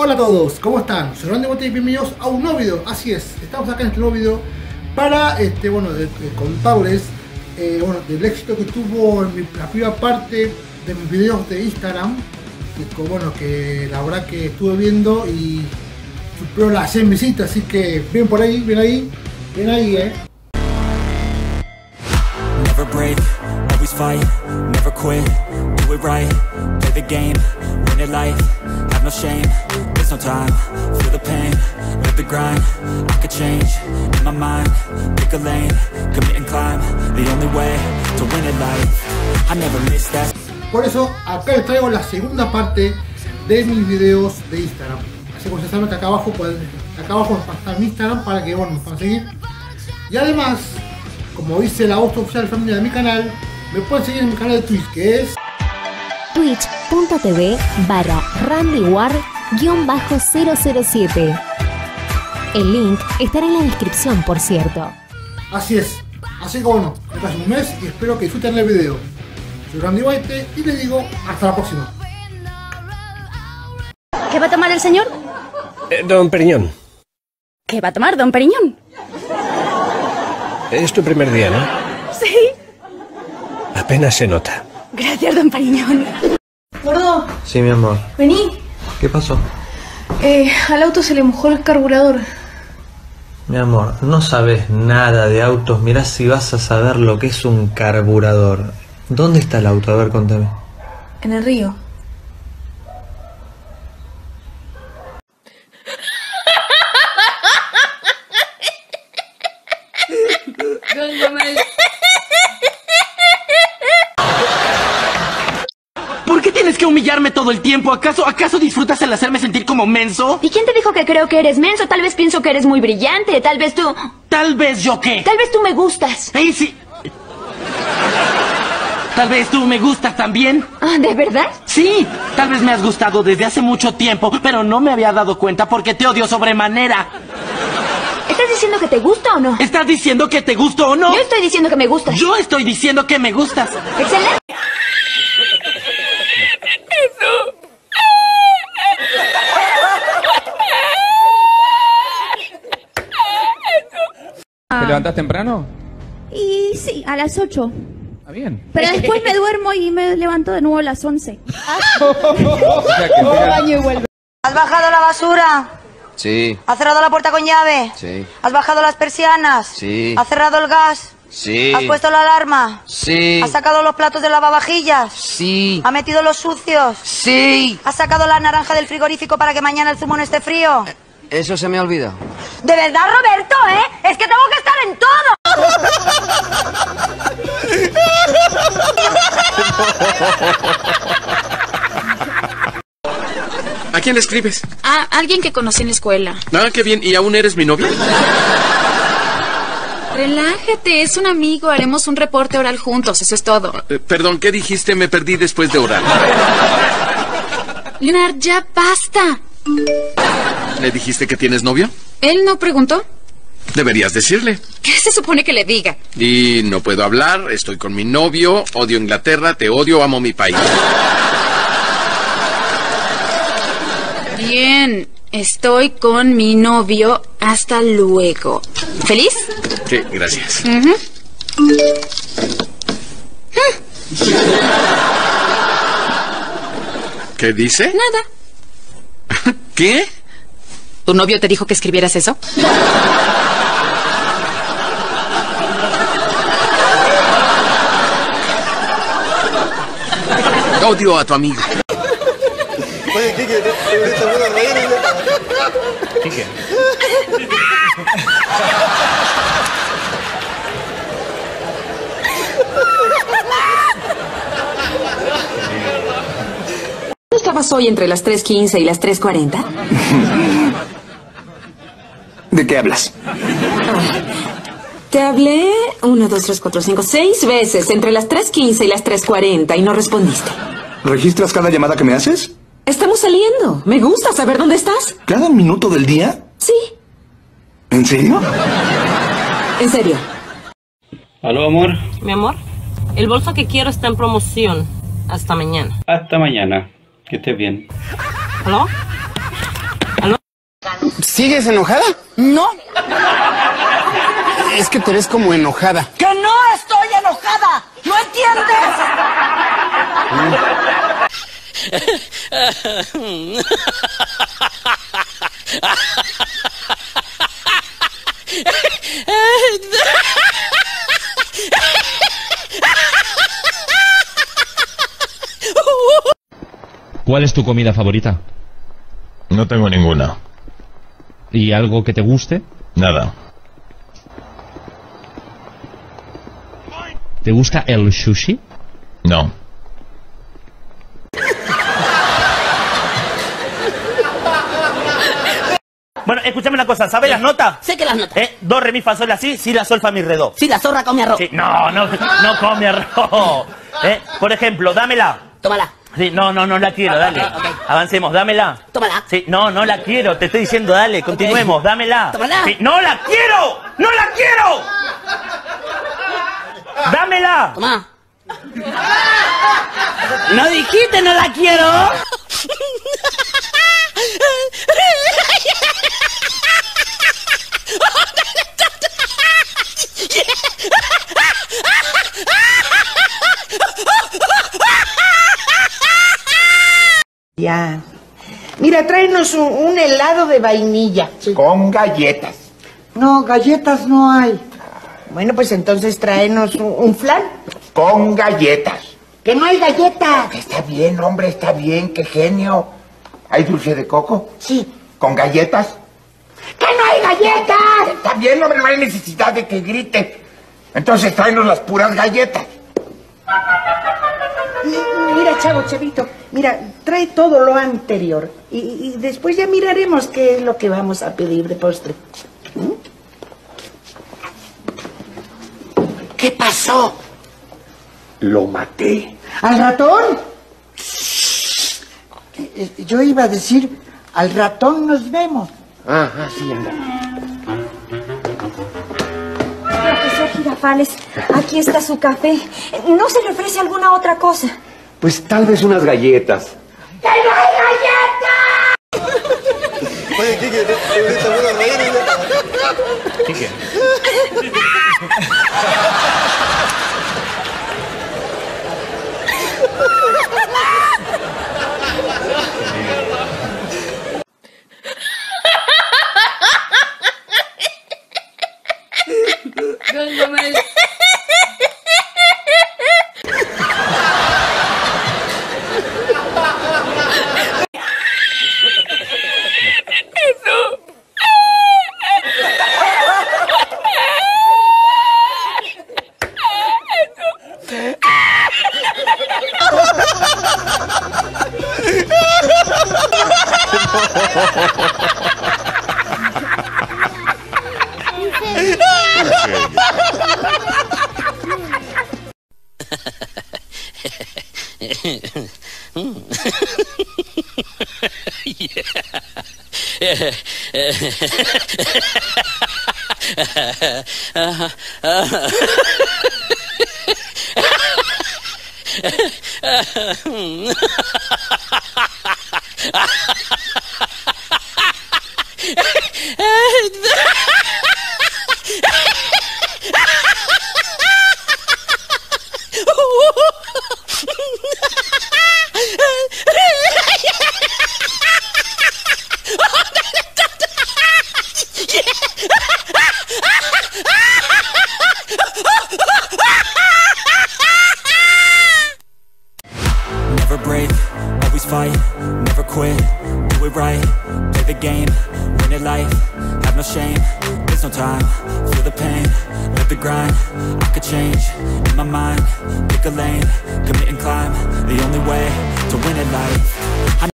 Hola a todos, ¿cómo están? Soy Randy Bote y bienvenidos a un nuevo video. Así es, estamos acá en este nuevo video para contarles del éxito que tuvo en la primera parte de mis videos de Instagram. Que la verdad que estuve viendo y superó las 100 visitas, así que ven por ahí, ven ahí, Never break, always fight, never quit, do it right, play the game, win it life, have no shame, there's no time, feel the pain, live the grind, I could change, in my mind, pick a lane, commit and climb, the only way to win it life, I never miss that. Por eso acá les traigo la segunda parte de mis videos de Instagram. Así que ya saben que acá abajo está mi Instagram para que me puedan seguir. Y además, como dice la voz oficial familia de mi canal, me pueden seguir en mi canal de Twitch, que es twitch.tv/randywar_007. El link estará en la descripción, por cierto. Así es. Así que me paso un mes y espero que disfruten el video. Soy Randy Bote y les digo hasta la próxima. ¿Qué va a tomar el señor? Don Periñón. ¿Qué va a tomar, don Periñón? Es tu primer día, ¿no? Sí. Apenas se nota. Gracias, don Periñón. Gordo. Sí, mi amor. Vení. ¿Qué pasó? Al auto se le mojó el carburador. Mi amor, no sabes nada de autos. Mirá si vas a saber lo que es un carburador. ¿Dónde está el auto? A ver, contame. En el río. ¿Por qué tienes que humillarme todo el tiempo? ¿Acaso disfrutas el hacerme sentir como menso? ¿Y quién te dijo que creo que eres menso? Tal vez pienso que eres muy brillante. Tal vez tú... ¿Tal vez yo qué? Tal vez tú me gustas. Sí. Tal vez tú me gustas también. Ah, ¿de verdad? Sí, tal vez me has gustado desde hace mucho tiempo, pero no me había dado cuenta porque te odio sobremanera. ¿Estás diciendo que te gusta o no? ¿Estás diciendo que te gusto o no? Yo estoy diciendo que me gustas. Yo estoy diciendo que me gustas. ¡Excelente! ¿Te levantás temprano? Y sí, a las 8. Ah, bien. Pero después me duermo y me levanto de nuevo a las 11. Baño y vuelvo. ¿Has bajado la basura? Sí. ¿Has cerrado la puerta con llave? Sí. ¿Has bajado las persianas? Sí. ¿Has cerrado el gas? Sí. ¿Has puesto la alarma? Sí. ¿Has sacado los platos de lavavajillas? Sí. ¿Has metido los sucios? Sí. ¿Has sacado la naranja del frigorífico para que mañana el zumo no esté frío? Eso se me ha olvidado. ¿De verdad, Roberto, Es que tengo que estar en todo. ¿A quién le escribes? A alguien que conocí en la escuela. Ah, qué bien. ¿Y aún eres mi novia? Relájate, es un amigo. Haremos un reporte oral juntos, eso es todo. Perdón, ¿qué dijiste? Me perdí después de orar. Leonard, ya basta. ¿Le dijiste que tienes novio? ¿Él no preguntó? Deberías decirle. ¿Qué se supone que le diga? Y no puedo hablar, estoy con mi novio, odio Inglaterra, te odio, amo mi país. Bien, estoy con mi novio. Hasta luego. ¿Feliz? Sí, gracias. ¿Qué dice? Nada. ¿Qué? ¿Tu novio te dijo que escribieras eso? Odio a tu amigo. Oye, Kike, ¿te puedo reír? Kike. ¿No estabas hoy entre las 3:15 y las 3:40? ¿De qué hablas? Te hablé 1, 2, 3, 4, 5, 6 veces entre las 3:15 y las 3:40 y no respondiste. ¿Registras cada llamada que me haces? Estamos saliendo. Me gusta saber dónde estás. ¿Cada minuto del día? Sí. ¿En serio? En serio. ¿Aló, amor? Mi amor, el bolso que quiero está en promoción. Hasta mañana. Hasta mañana. Que estés bien. ¿Aló? ¿Sigues enojada? No. Es que te ves como enojada. ¡Que no estoy enojada! ¿No entiendes? ¿Cuál es tu comida favorita? No tengo ninguna. ¿Y algo que te guste? Nada. ¿Te gusta el sushi? No. Bueno, escúchame una cosa, ¿sabes las notas? Sé que las notas. Do, re, mi, fa, sol, la, si, la, sol, fa, mi, re, do. Si la zorra come arroz. Sí, no come arroz. Por ejemplo, dámela. Tómala. Sí, no la quiero, dale. Okay. Avancemos, dámela. Tómala. Sí, no la quiero, te estoy diciendo, dale, continuemos, dámela. Tómala. Sí, ¡no la quiero! ¡No la quiero! ¡Dámela! Toma. No dijiste no la quiero. Ya. Mira, tráenos un helado de vainilla. Sí. Con galletas. No, galletas no hay. Bueno, pues entonces tráenos un flan. Con galletas. ¡Que no hay galletas! Está bien, hombre, está bien, qué genio. ¿Hay dulce de coco? Sí. ¿Con galletas? ¡Que no hay galletas! Está bien, hombre, no hay necesidad de que grite. Entonces tráenos las puras galletas. Mira, chavito, mira, trae todo lo anterior y después ya miraremos qué es lo que vamos a pedir de postre. ¿Qué pasó? Lo maté. ¿Al ratón? Yo iba a decir, al ratón nos vemos. Ajá, sí, anda. Profesor Girafales, aquí está su café. ¿No se le ofrece alguna otra cosa? Pues tal vez unas galletas. ¡Que no hay galletas! Oye, Kike, ¿te voy a reír? Kike. Never break, always fight, never quit, do it right, play the game, win it life, have no shame, there's no time, feel the pain, live the grind, I could change, in my mind, pick a lane, commit and climb, the only way to win it life.